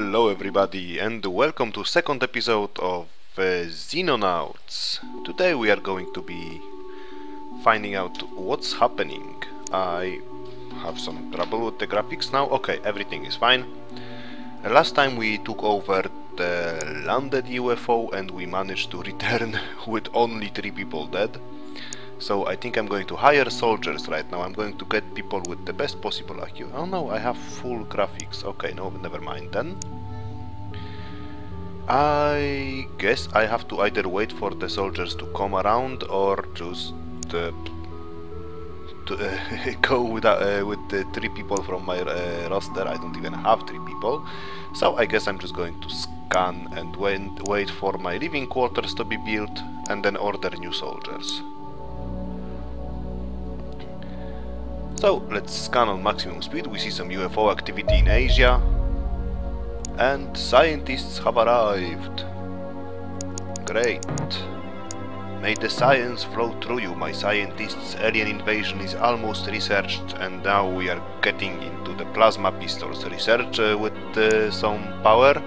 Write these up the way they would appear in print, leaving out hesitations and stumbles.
Hello everybody and welcome to second episode of Xenonauts. Today we are going to be finding out what's happening. I have some trouble with the graphics now. Okay, everything is fine. Last time we took over the landed UFO and we managed to return with only 3 people dead. So I think I'm going to hire soldiers right now. I'm going to get people with the best possible IQ. Oh no, I have full graphics. Okay, no, never mind then. I guess I have to either wait for the soldiers to come around or just go with the 3 people from my roster. I don't even have 3 people. So I guess I'm just going to scan and wait for my living quarters to be built and then order new soldiers. So let's scan on maximum speed. We see some UFO activity in Asia and scientists have arrived. Great. May the science flow through you, my scientists. Alien invasion is almost researched and now we are getting into the plasma pistols research with some power.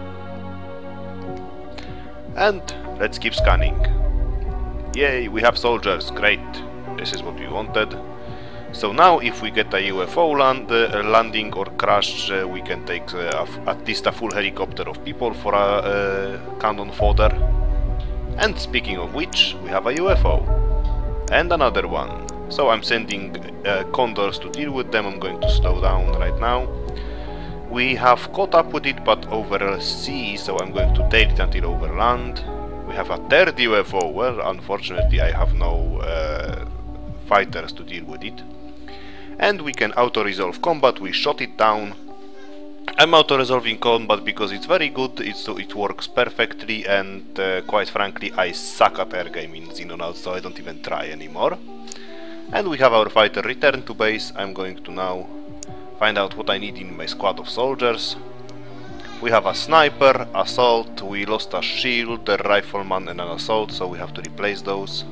And let's keep scanning. Yay, we have soldiers. Great. This is what we wanted. So now if we get a UFO landing or crash, we can take at least a full helicopter of people for a cannon fodder. And speaking of which, we have a UFO. And another one. So I'm sending condors to deal with them. I'm going to slow down right now. We have caught up with it but over sea, so I'm going to take it until over land. We have a third UFO. Well, unfortunately I have no fighters to deal with it. And we can auto-resolve combat. We shot it down. I'm auto-resolving combat because it's very good, it works perfectly, and quite frankly I suck at air game in Xenonauts, so I don't even try anymore. And we have our fighter return to base. I'm going to now find out what I need in my squad of soldiers. We have a sniper, assault, we lost a shield, a rifleman and an assault, so we have to replace those.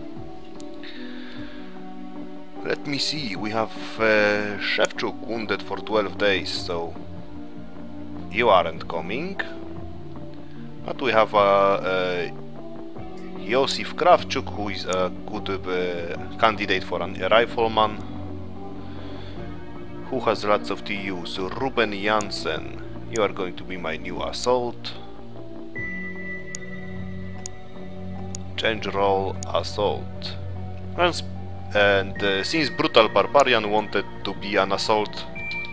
Let me see, we have Shevchuk wounded for 12 days, so you aren't coming. But we have Josif Kravchuk, who is a good candidate for a rifleman, who has lots of TUs. So Ruben Janssen, you are going to be my new assault. Change role, assault. And since Brutal Barbarian wanted to be an assault,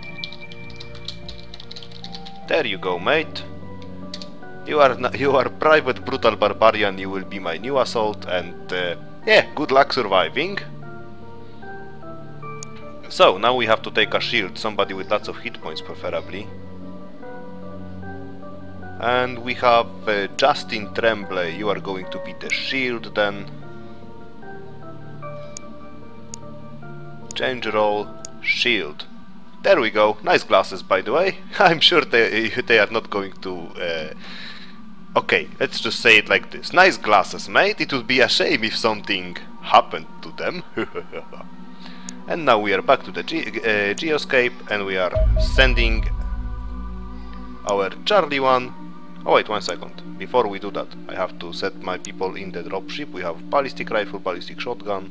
there you go, mate. You are Private Brutal Barbarian. You will be my new assault, and yeah, good luck surviving. So now we have to take a shield, somebody with lots of hit points preferably. And we have Justin Tremblay. You are going to be the shield then. Change role, shield. There we go. Nice glasses, by the way. I'm sure they are not going to... Okay, let's just say it like this. Nice glasses, mate. It would be a shame if something happened to them. And now we are back to the Geoscape and we are sending our Charlie 1. Oh wait, 1 second. Before we do that, I have to set my people in the dropship. We have ballistic rifle, ballistic shotgun.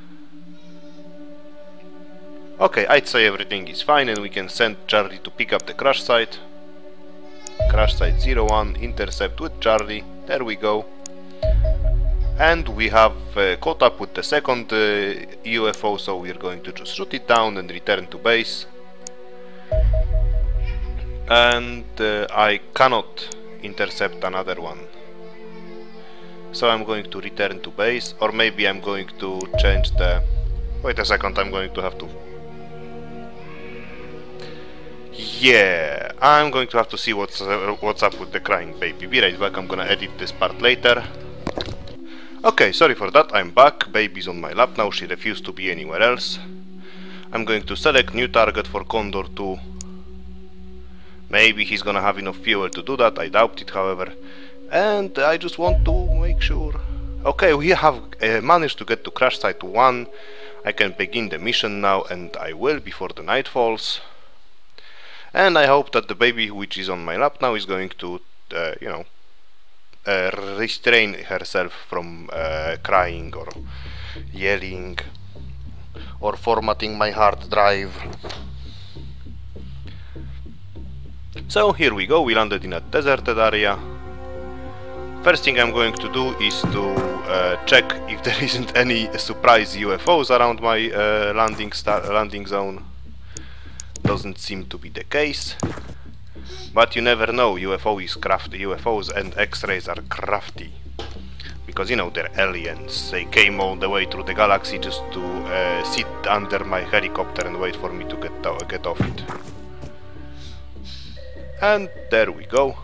Okay, I'd say everything is fine and we can send Charlie to pick up the crash site. Crash site 01, intercept with Charlie, there we go. And we have caught up with the second UFO, so we're going to just shoot it down and return to base. And I cannot intercept another one. So I'm going to return to base, or maybe I'm going to change the... Wait a second, I'm going to have to... Yeah, I'm going to have to see what's up with the crying baby. Be right back, I'm gonna edit this part later. Okay, sorry for that, I'm back. Baby's on my lap now, she refused to be anywhere else. I'm going to select new target for Condor 2. Maybe he's gonna have enough fuel to do that, I doubt it however. And I just want to make sure... Okay, we have managed to get to crash site 1. I can begin the mission now and I will before the night falls. And I hope that the baby which is on my lap now is going to, you know, restrain herself from crying or yelling or formatting my hard drive. So here we go, we landed in a deserted area. First thing I'm going to do is to check if there isn't any surprise UFOs around my landing zone. Doesn't seem to be the case, but you never know. UFOs and X-rays are crafty, because you know they're aliens. They came all the way through the galaxy just to sit under my helicopter and wait for me to get off it. And there we go.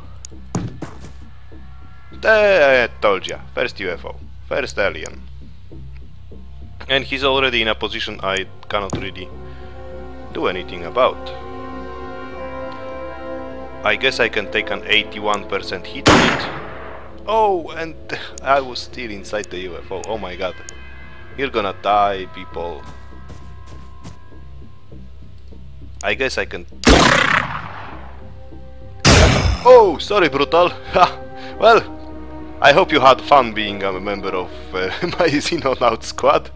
I told ya, first UFO, first alien. And he's already in a position I cannot really do anything about. I guess I can take an 81% hit on it. Oh, and I was still inside the UFO. Oh my god. You're gonna die, people. I guess I can... Oh, sorry, Brutal. Well, I hope you had fun being a member of my Xenonaut squad.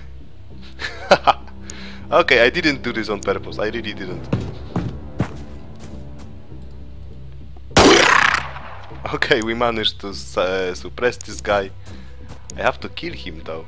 Okay, I didn't do this on purpose, I really didn't. Okay, we managed to suppress this guy. I have to kill him though.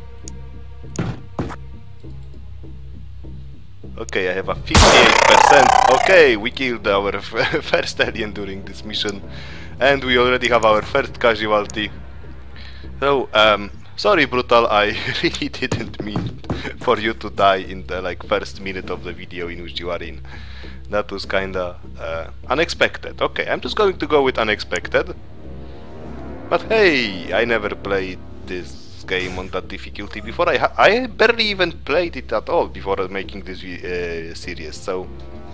Okay, I have a 58%. Okay, we killed our first alien during this mission. And we already have our first casualty. So, sorry Brutal, I really didn't mean for you to die in the first minute of the video in which you are in. That was kinda unexpected. Okay, I'm just going to go with unexpected. But hey, I never played this game on that difficulty before. I barely even played it at all before making this series, so...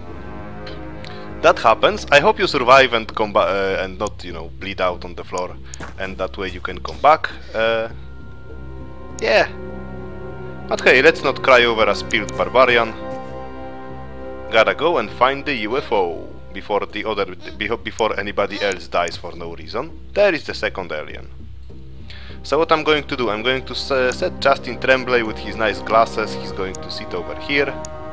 That happens. I hope you survive and come back and not, you know, bleed out on the floor, and that way you can come back. Yeah. But hey, let's not cry over a spilled barbarian. Gotta go and find the UFO before anybody else dies for no reason. There is the second alien. So what I'm going to do, I'm going to set Justin Tremblay with his nice glasses. He's going to sit over here.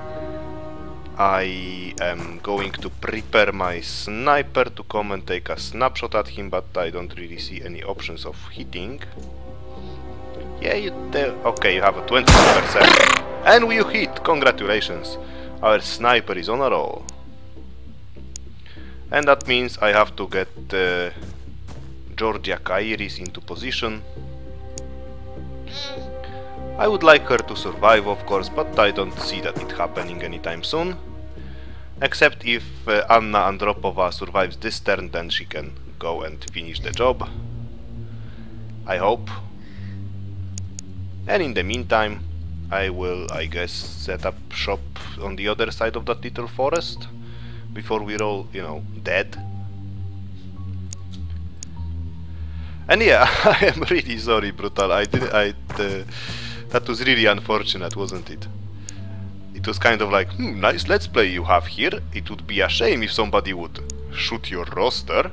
I am going to prepare my sniper to come and take a snapshot at him, but I don't really see any options of hitting. Yeah, okay, you have a 21%. And you hit! Congratulations! Our sniper is on a roll. And that means I have to get Georgia Kairis into position. I would like her to survive, of course, but I don't see that it happening anytime soon. Except if Anna Andropova survives this turn, then she can go and finish the job. I hope. And in the meantime, I will, I guess, set up shop on the other side of that little forest before we're all, you know, dead. And yeah, I am really sorry, Brutal. That was really unfortunate, wasn't it? It was kind of like, nice let's play you have here. It would be a shame if somebody would shoot your roster.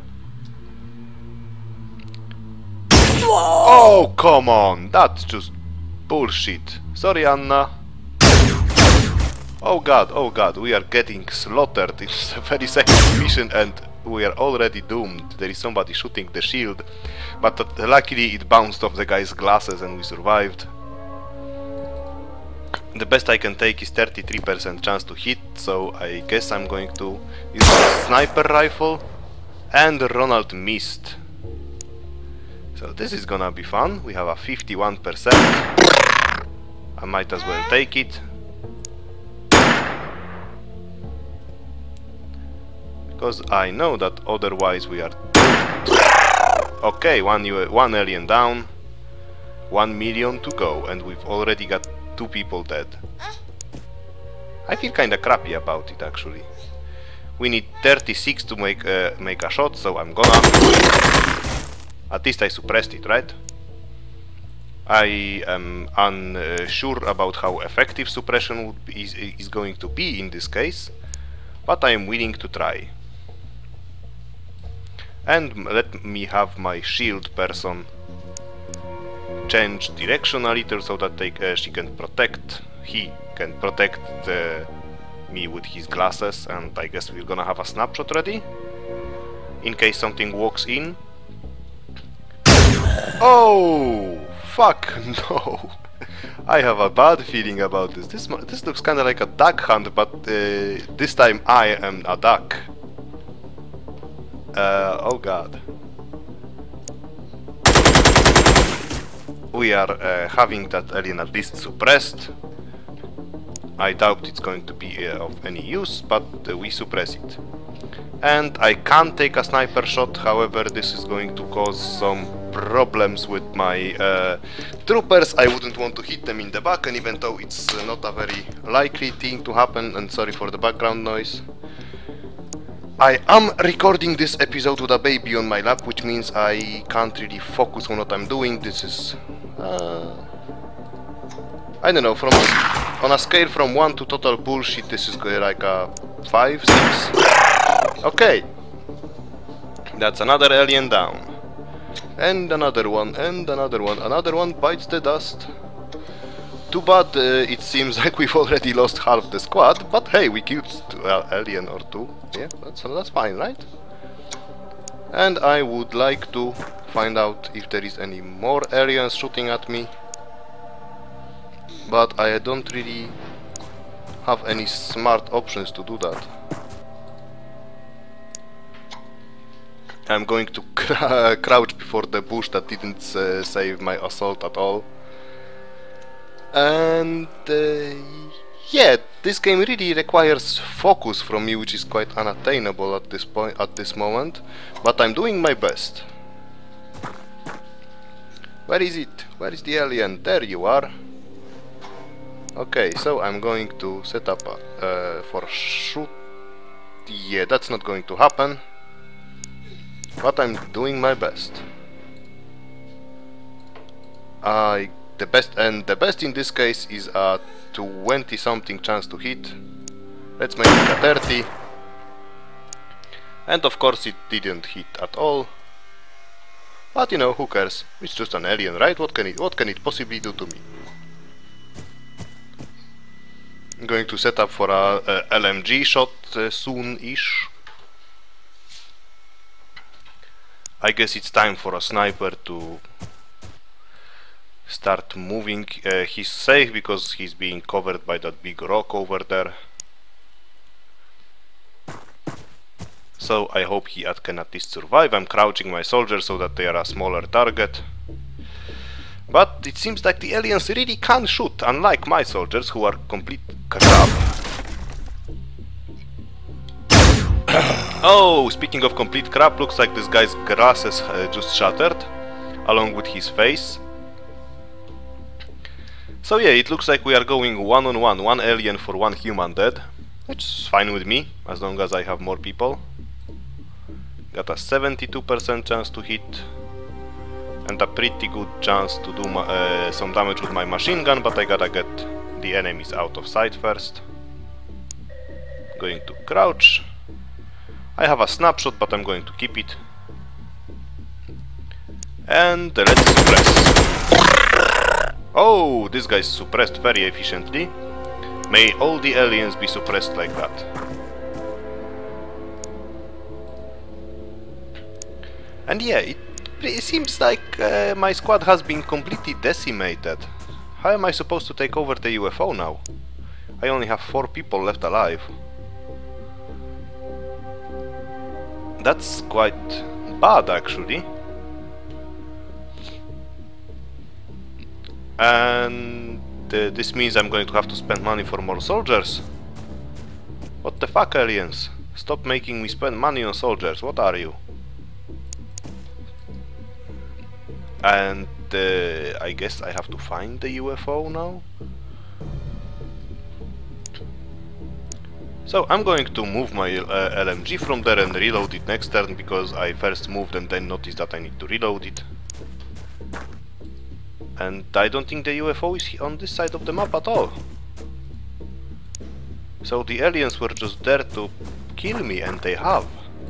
Oh, come on, that's just bullshit. Sorry, Anna. Oh god, we are getting slaughtered in the very second mission and we are already doomed. There is somebody shooting the shield, but luckily it bounced off the guy's glasses and we survived. The best I can take is 33% chance to hit, so I guess I'm going to use a sniper rifle, and Ronald missed. So this is gonna be fun. We have a 51%. I might as well take it. Because I know that otherwise we are... Okay, one alien down. 1 million to go, and we've already got 2 people dead. I feel kinda crappy about it, actually. We need 36 to make a shot, so I'm gonna... At least I suppressed it, right? I am unsure about how effective suppression is going to be in this case. but I am willing to try. And let me have my shield person change direction a little so that he can protect me with his glasses, and I guess we're gonna have a snapshot ready in case something walks in. Oh fuck no! I have a bad feeling about this. This looks kinda like a duck hunt, but this time I am a duck. Oh god. We are having that alien at least suppressed. I doubt it's going to be of any use, but we suppress it. And I can take a sniper shot, however this is going to cause some problems with my troopers. I wouldn't want to hit them in the back, and even though it's not a very likely thing to happen, and sorry for the background noise. I am recording this episode with a baby on my lap, which means I can't really focus on what I'm doing. This is I don't know, on a scale from 1 to total bullshit, this is like a 5, 6. Okay, that's another alien down. And another one, and another one. Another one bites the dust. Too bad it seems like we've already lost half the squad, but hey, we killed an alien or two. Yeah, that's fine, right? And I would like to find out if there is any more aliens shooting at me. But I don't really have any smart options to do that. I'm going to crouch before the bush that didn't save my assault at all. And yeah, this game really requires focus from me, which is quite unattainable at this moment. But I'm doing my best. Where is it? Where is the alien? There you are. Okay, so I'm going to set up for shoot. Yeah, that's not going to happen. But I'm doing my best. The best in this case is a 20-something chance to hit. Let's make it a 30. And of course it didn't hit at all. But you know, who cares? It's just an alien, right? What can it possibly do to me? I'm going to set up for a LMG shot soon-ish. I guess it's time for a sniper to start moving. He's safe because he's being covered by that big rock over there. So I hope he can at least survive. I'm crouching my soldiers so that they are a smaller target. But it seems like the aliens really can shoot, unlike my soldiers who are complete crap. Oh, speaking of complete crap, looks like this guy's glasses just shattered, along with his face. So yeah, it looks like we are going one-on-one, one alien for one human dead, which is fine with me, as long as I have more people. Got a 72% chance to hit, and a pretty good chance to do some damage with my machine gun, but I gotta get the enemies out of sight first. Going to crouch. I have a snapshot, but I'm going to keep it. And let's suppress. Oh, this guy's suppressed very efficiently. May all the aliens be suppressed like that. And yeah, it seems like my squad has been completely decimated. How am I supposed to take over the UFO now? I only have 4 people left alive. That's quite bad, actually. And this means I'm going to have to spend money for more soldiers. What the fuck, aliens? Stop making me spend money on soldiers. What are you? And I guess I have to find the UFO now. So I'm going to move my LMG from there and reload it next turn, because I first moved and then noticed that I need to reload it. And I don't think the UFO is on this side of the map at all. So the aliens were just there to kill me, and they have.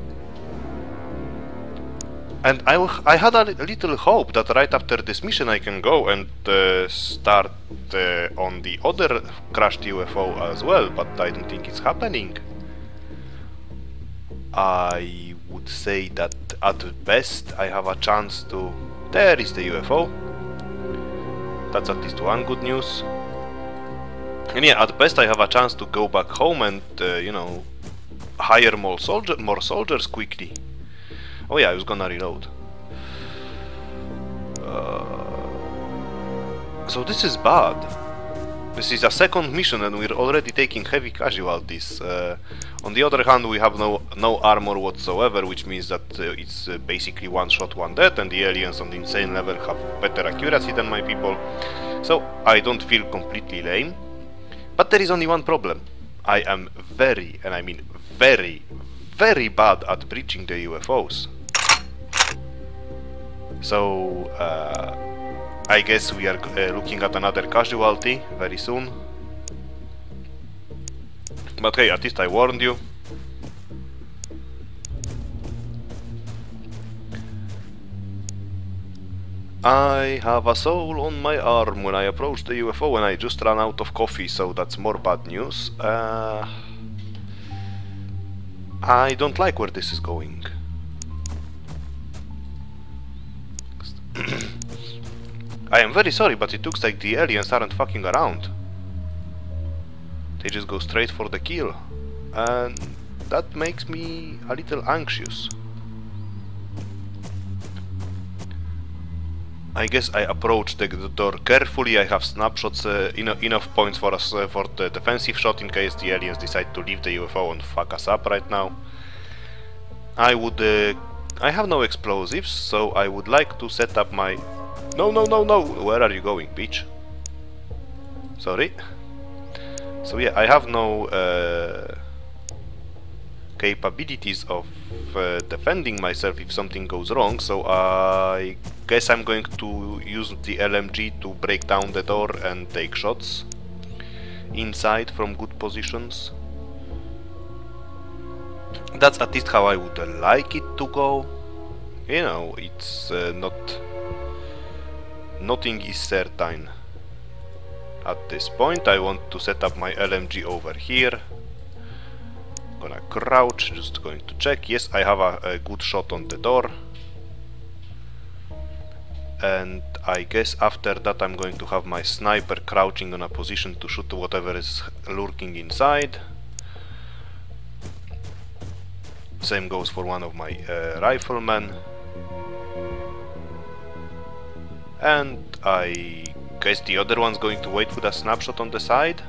And I had a little hope that right after this mission I can go and start on the other crashed UFO as well, but I don't think it's happening. I would say that at best I have a chance to... There is the UFO. That's at least one good news. And yeah, at best I have a chance to go back home and, you know, hire more soldiers quickly. Oh yeah, I was gonna reload. So this is bad. This is a second mission and we're already taking heavy casualties. On the other hand, we have no armor whatsoever, which means that it's basically one shot, one dead, and the aliens on the insane level have better accuracy than my people. So I don't feel completely lame. But there is only one problem. I am very, and I mean very, very bad at breaching the UFOs. So I guess we are looking at another casualty very soon. But hey, at least I warned you. I have a soul on my arm when I approach the UFO and I just ran out of coffee, so that's more bad news. I don't like where this is going. I am very sorry, but it looks like the aliens aren't fucking around. They just go straight for the kill. And that makes me a little anxious. I guess I approach the door carefully. I have snapshots, enough points for us for the defensive shot in case the aliens decide to leave the UFO and fuck us up right now. I have no explosives, so I would like to set up my... No! Where are you going, bitch? Sorry. So yeah, I have no capabilities of defending myself if something goes wrong, so I guess I'm going to use the LMG to break down the door and take shots inside from good positions. That's at least how I would like it to go. You know, it's nothing is certain. At this point I want to set up my LMG over here. Gonna crouch, just going to check. Yes, I have a good shot on the door. And I guess after that I'm going to have my sniper crouching on a position to shoot whatever is lurking inside. Same goes for one of my riflemen. And I guess the other one's going to wait with a snapshot on the side.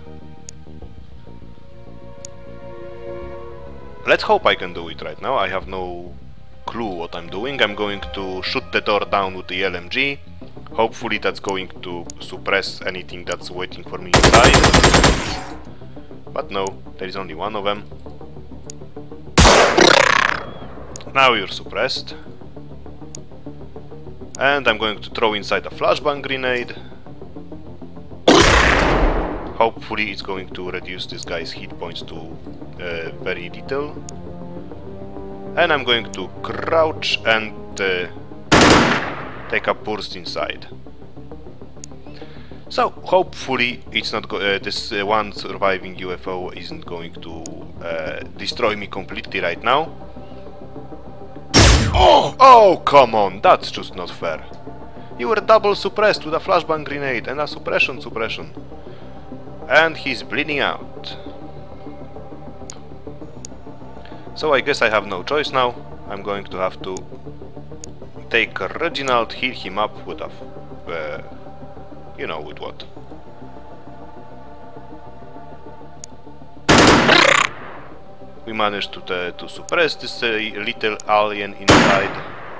Let's hope I can do it right now. I have no clue what I'm doing. I'm going to shoot the door down with the LMG. Hopefully that's going to suppress anything that's waiting for me inside. But no, there is only one of them. Now you're suppressed. And I'm going to throw inside a flashbang grenade. Hopefully it's going to reduce this guy's hit points to very little. And I'm going to crouch and take a burst inside. So hopefully it's not this one surviving UFO isn't going to destroy me completely right now. Oh, come on, that's just not fair. You were double suppressed with a flashbang grenade and a suppression. And he's bleeding out. So I guess I have no choice now. I'm going to have to take Reginald, heal him up with a... you know, with what? We managed to suppress this little alien inside.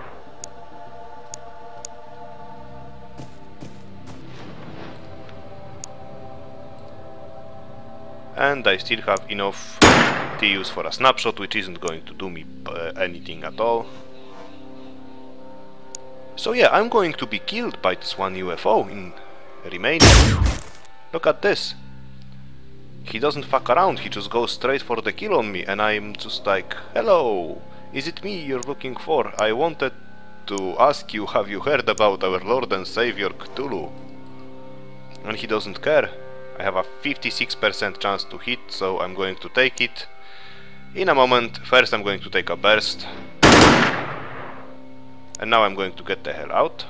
And I still have enough to use for a snapshot, which isn't going to do me anything at all. So yeah, I'm going to be killed by this one UFO in remaining. Look at this. he doesn't fuck around, he just goes straight for the kill on me, and I'm just like, hello, is it me you're looking for? I wanted to ask you, have you heard about our Lord and Savior Cthulhu? And he doesn't care. I have a 56% chance to hit, so I'm going to take it in a moment. First I'm going to take a burst, and now I'm going to get the hell out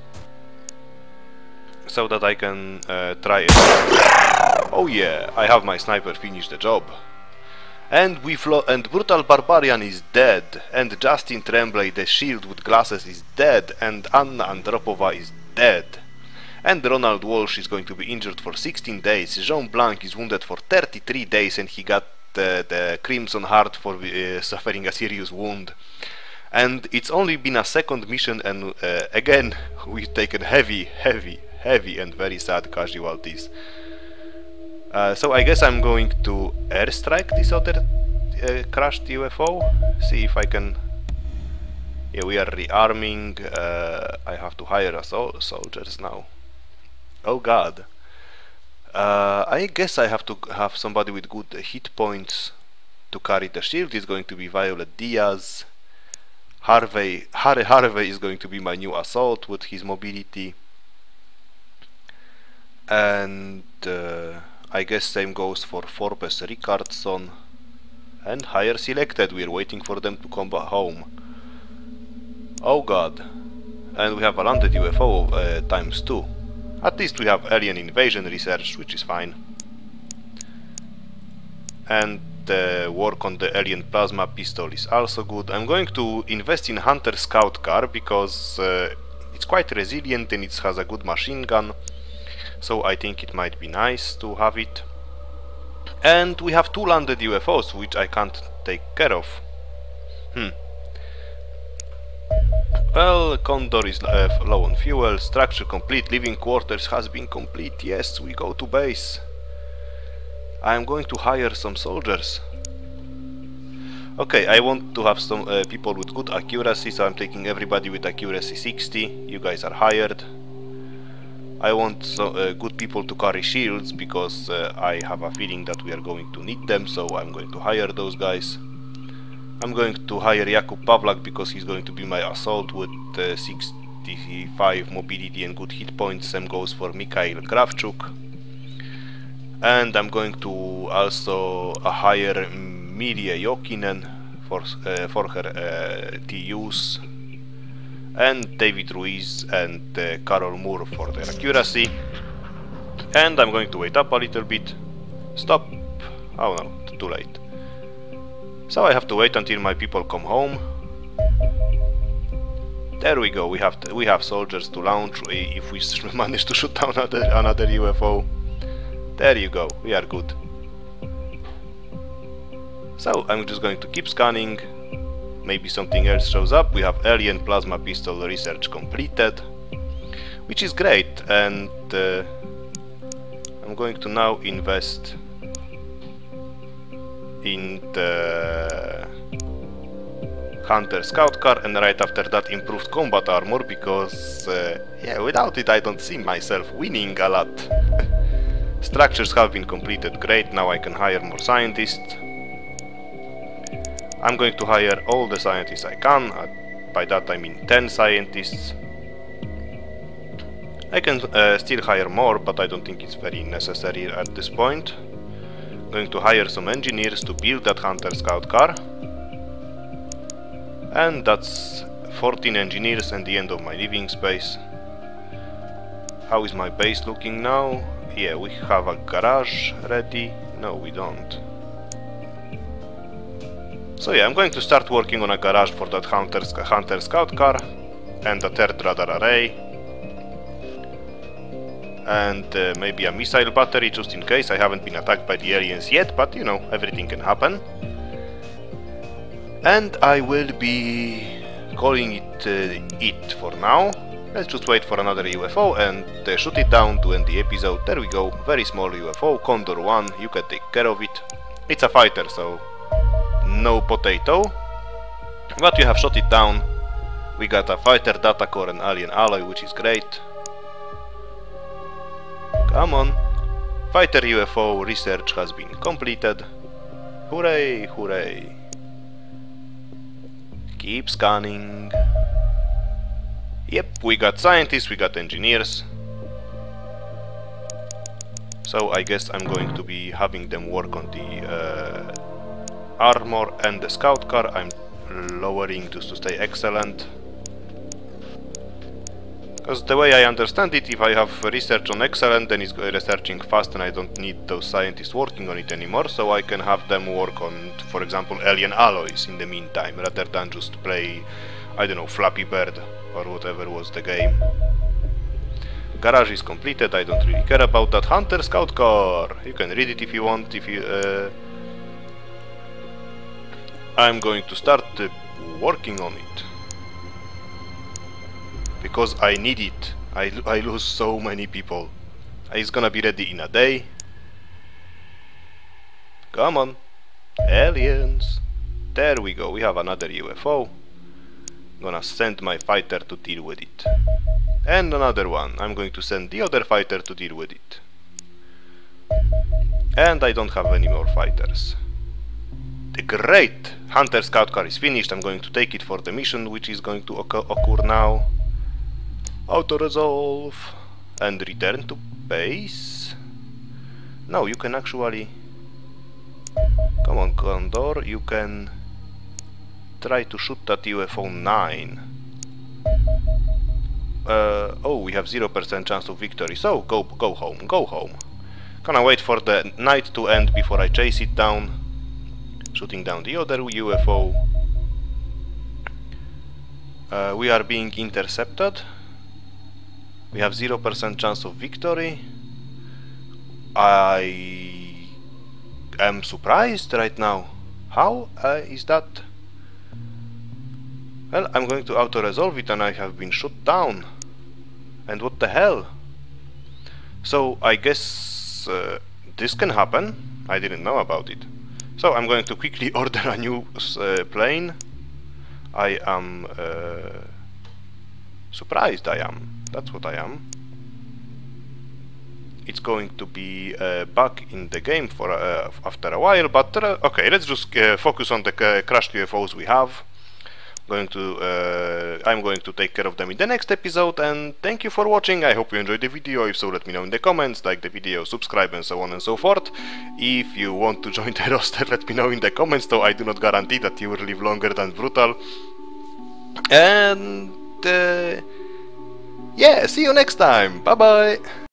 so that I can try it. Oh yeah, I have my sniper finish the job. And Brutal Barbarian is dead, and Justin Tremblay, the shield with glasses, is dead, and Anna Andropova is dead. And Ronald Walsh is going to be injured for 16 days, Jean Blanc is wounded for 33 days, and he got the Crimson Heart for suffering a serious wound. And it's only been a second mission, and again we've taken heavy and very sad casualties. So I guess I'm going to airstrike this other crashed UFO, see if I can... Yeah, we are rearming, I have to hire a soldiers now. Oh god. I guess I have to have somebody with good hit points to carry the shield. It's going to be Violet Diaz. Harvey is going to be my new assault with his mobility. And I guess same goes for Forbes Ricardson. And hire selected, we're waiting for them to come back home. Oh god. And we have a landed UFO ×2. At least we have alien invasion research, which is fine. And work on the alien plasma pistol is also good. I'm going to invest in Hunter Scout car because it's quite resilient and it has a good machine gun. So I think it might be nice to have it. And we have 2 landed UFOs, which I can't take care of. Well, Condor is low on fuel, structure complete, living quarters has been complete, yes, we go to base. I am going to hire some soldiers. Okay, I want to have some people with good accuracy, so I'm taking everybody with accuracy 60, you guys are hired. I want good people to carry shields, because I have a feeling that we are going to need them, so I'm going to hire those guys. I'm going to hire Jakub Pawlak because he's going to be my assault with 65 mobility and good hit points. Same goes for Mikhail Kravchuk. And I'm going to also hire Mirje Jokinen for her TUs. And David Ruiz and Carol Moore for their accuracy. And I'm going to wait up a little bit. Stop. Oh no, too late. So I have to wait until my people come home. There we go, we have soldiers to launch if we manage to shoot down another UFO. There you go, we are good. So I'm just going to keep scanning. Maybe something else shows up. We have alien plasma pistol research completed, which is great, and I'm going to now invest in the Hunter Scout car, and right after that improved combat armor, because yeah, without it I don't see myself winning a lot. Structures have been completed, great, now I can hire more scientists. I'm going to hire all the scientists I can, by that I mean 10 scientists. I can still hire more, but I don't think it's very necessary at this point. Going to hire some engineers to build that Hunter Scout car. And that's 14 engineers and the end of my living space. How is my base looking now? Yeah, we have a garage ready. No, we don't. So yeah, I'm going to start working on a garage for that Hunter Scout car and the 3rd radar array. And maybe a missile battery just in case. I haven't been attacked by the aliens yet, but you know, everything can happen. And I will be calling it for now. Let's just wait for another UFO and shoot it down to end the episode. There we go, very small UFO, Condor 1, you can take care of it. It's a fighter, so no potato. But you have shot it down. We got a fighter data core and alien alloy, which is great. Come on, Fighter UFO research has been completed. Hooray, hooray. Keep scanning. Yep, we got scientists, we got engineers. So I guess I'm going to be having them work on the armor and the scout car. I'm lowering to stay excellent. Because the way I understand it, if I have research on excellent, then it's researching fast and I don't need those scientists working on it anymore, so I can have them work on, for example, alien alloys in the meantime, rather than just play, I don't know, Flappy Bird or whatever was the game. Garage is completed, I don't really care about that. Hunter Scout Car! You can read it if you want, I'm going to start working on it. Because I need it. I lose so many people. It's gonna be ready in a day. Come on. Aliens. There we go. We have another UFO. Gonna send my fighter to deal with it. And another one. I'm going to send the other fighter to deal with it. And I don't have any more fighters. The great Hunter Scout Car is finished. I'm going to take it for the mission, which is going to occur now. Auto-resolve and return to base. No, you can actually... Come on, Condor, you can try to shoot that UFO 9. Oh, we have 0% chance of victory, so go home, go home. Gonna wait for the night to end before I chase it down. Shooting down the other UFO. We are being intercepted. We have 0% chance of victory. I am surprised right now. How is that? Well, I'm going to auto-resolve it and I have been shot down. And what the hell? So I guess this can happen. I didn't know about it. So I'm going to quickly order a new plane. I am surprised, I am. That's what I am. It's going to be back in the game for after a while, but okay, let's just focus on the crashed UFOs we have. I'm going to take care of them in the next episode, and thank you for watching. I hope you enjoyed the video. If so, let me know in the comments, like the video, subscribe, and so on and so forth. If you want to join the roster, let me know in the comments, though I do not guarantee that you will live longer than Brutal. And yeah, see you next time. Bye bye.